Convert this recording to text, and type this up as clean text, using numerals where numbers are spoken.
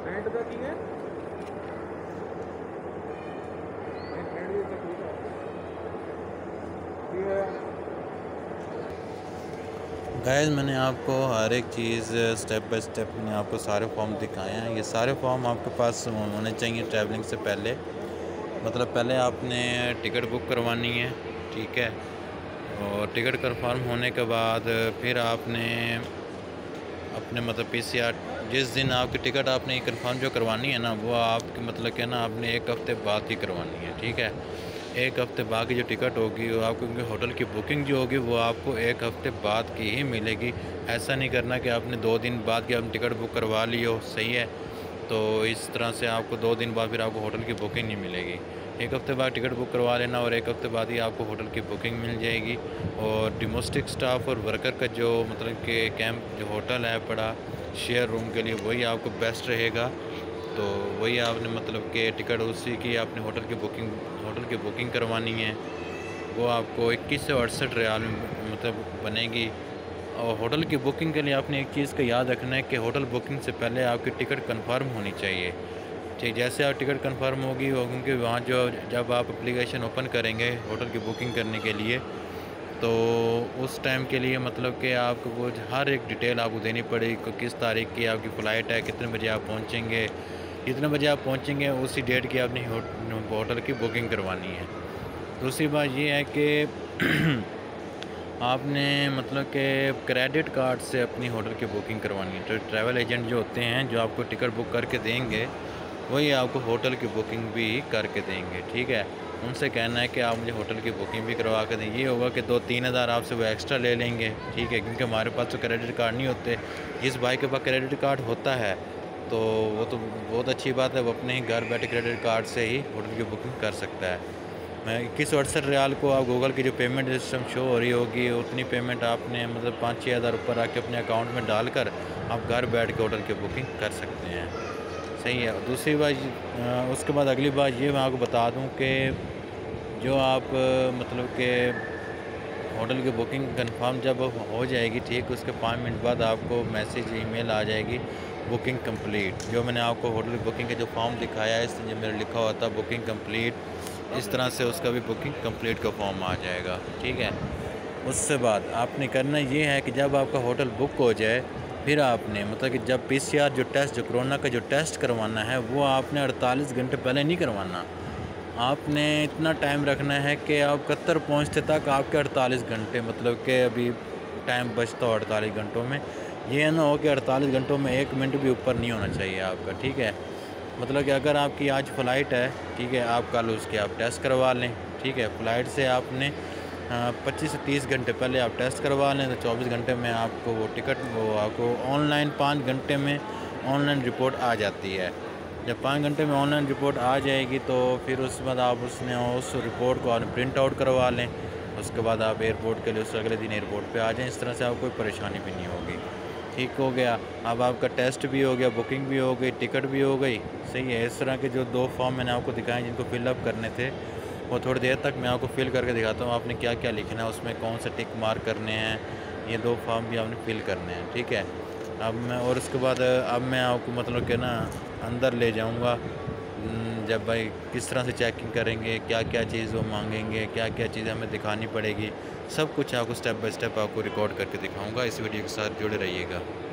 Friend का की है फ्रेंड भी है। गाइस मैंने आपको हर एक चीज़ स्टेप बाय स्टेप मैंने आपको सारे फॉर्म दिखाए हैं। ये सारे फॉर्म आपके पास होने चाहिए ट्रैवलिंग से पहले। मतलब पहले आपने टिकट बुक करवानी है, ठीक है। और टिकट कन्फर्म होने के बाद फिर आपने अपने मतलब पीसीआर जिस दिन आपकी टिकट आपने कंफर्म जो करवानी है ना, वो आपकी मतलब क्या ना आपने एक हफ़्ते बाद ही करवानी है, ठीक है। एक हफ़्ते बाद की जो टिकट होगी वो आपको, क्योंकि होटल की बुकिंग जो होगी वो आपको एक हफ़्ते बाद की ही मिलेगी। ऐसा नहीं करना कि आपने 2 दिन बाद की आपने टिकट बुक करवा ली हो, सही है। तो इस तरह से आपको 2 दिन बाद फिर आपको होटल की बुकिंग नहीं मिलेगी। एक हफ़्ते बाद टिकट बुक करवा लेना और एक हफ़्ते बाद ही आपको होटल की बुकिंग मिल जाएगी। और डोमेस्टिक स्टाफ और वर्कर का जो मतलब कि कैंप जो होटल है पड़ा शेयर रूम के लिए, वही आपको बेस्ट रहेगा। तो वही आपने मतलब कि टिकट उसी की आपने होटल की बुकिंग करवानी है। वो आपको 21 से 68 रियाल में मतलब बनेगी। और होटल की बुकिंग के लिए आपने एक चीज़ का याद रखना है कि होटल बुकिंग से पहले आपकी टिकट कंफर्म होनी चाहिए। ठीक, जैसे आप टिकट कंफर्म होगी वो, क्योंकि वहाँ जो जब आप एप्लीकेशन ओपन करेंगे होटल की बुकिंग करने के लिए, तो उस टाइम के लिए मतलब कि आपको वो हर एक डिटेल आपको देनी पड़ेगी कि किस तारीख की आपकी फ़्लाइट है, कितने बजे आप पहुँचेंगे। जितने बजे आप पहुँचेंगे उसी डेट की आपने होटल की बुकिंग करवानी है। दूसरी बात ये है कि आपने मतलब कि क्रेडिट कार्ड से अपनी होटल की बुकिंग करवानी है। तो ट्रैवल एजेंट जो होते हैं जो आपको टिकट बुक करके देंगे, वही आपको होटल की बुकिंग भी करके देंगे, ठीक है। उनसे कहना है कि आप मुझे होटल की बुकिंग भी करवा के दें। ये होगा कि 2-3 हज़ार आपसे वो एक्स्ट्रा ले लेंगे, ठीक है, क्योंकि हमारे पास तो क्रेडिट कार्ड नहीं होते। जिस भाई के पास क्रेडिट कार्ड होता है तो वो तो बहुत अच्छी बात है, वो अपने ही घर बैठे क्रेडिट कार्ड से ही होटल की बुकिंग कर सकता है। मैं 21-68 रियाल को आप गूगल की जो पेमेंट सिस्टम शो हो रही होगी, उतनी पेमेंट आपने मतलब 5-6 हज़ार ऊपर आके अपने अकाउंट में डालकर आप घर बैठ के होटल की बुकिंग कर सकते हैं, सही है। और दूसरी बात उसके बाद अगली बात ये मैं आपको बता दूं कि जो आप मतलब कि होटल की बुकिंग कंफर्म जब हो जाएगी, ठीक, उसके 5 मिनट बाद आपको मैसेज ईमेल आ जाएगी बुकिंग कंप्लीट। जो मैंने आपको होटल की बुकिंग का जो फॉर्म दिखाया है, इसमें जो मेरा लिखा हुआ था बुकिंग कंप्लीट, इस तरह से उसका भी बुकिंग कंप्लीट का फॉर्म आ जाएगा, ठीक है। उससे बाद आपने करना ये है कि जब आपका होटल बुक हो जाए, फिर आपने मतलब कि जब पीसीआर जो टेस्ट जो कोरोना का जो टेस्ट करवाना है, वो आपने 48 घंटे पहले नहीं करवाना। आपने इतना टाइम रखना है कि आप कतर पहुँचते तक आपके 48 घंटे, मतलब कि अभी टाइम बचता हो 48 घंटों में। ये ना हो कि 48 घंटों में 1 मिनट भी ऊपर नहीं होना चाहिए आपका, ठीक है। मतलब कि अगर आपकी आज फ़्लाइट है, ठीक है, आप कल उसके आप टेस्ट करवा लें, ठीक है। फ़्लाइट से आपने 25 से 30 घंटे पहले आप टेस्ट करवा लें, तो 24 घंटे में आपको वो टिकट वो आपको ऑनलाइन 5 घंटे में ऑनलाइन रिपोर्ट आ जाती है। जब 5 घंटे में ऑनलाइन रिपोर्ट आ जाएगी तो फिर उसके बाद आप उस रिपोर्ट को प्रिंट आउट करवा लें। उसके बाद आप एयरपोर्ट के लिए उस अगले दिन एयरपोर्ट पे आ जाएं। इस तरह से आपको कोई परेशानी भी नहीं होगी, ठीक हो गया। अब आपका टेस्ट भी हो गया, बुकिंग भी हो गई, टिकट भी हो गई, सही है। इस तरह के जो 2 फॉर्म मैंने आपको दिखाए जिनको फिलअप करने थे, वो थोड़ी देर तक मैं आपको फिल करके दिखाता हूँ आपने क्या क्या लिखना है, उसमें कौन से टिक मार्क करने हैं। ये 2 फॉर्म भी आपने फिल करने हैं, ठीक है। अब मैं और उसके बाद अब मैं आपको मतलब कि ना अंदर ले जाऊंगा। जब भाई किस तरह से चेकिंग करेंगे, क्या क्या चीज़ वो मांगेंगे, क्या क्या चीज़ हमें दिखानी पड़ेगी, सब कुछ आपको स्टेप बाय स्टेप आपको रिकॉर्ड करके दिखाऊंगा। इस वीडियो के साथ जुड़े रहिएगा।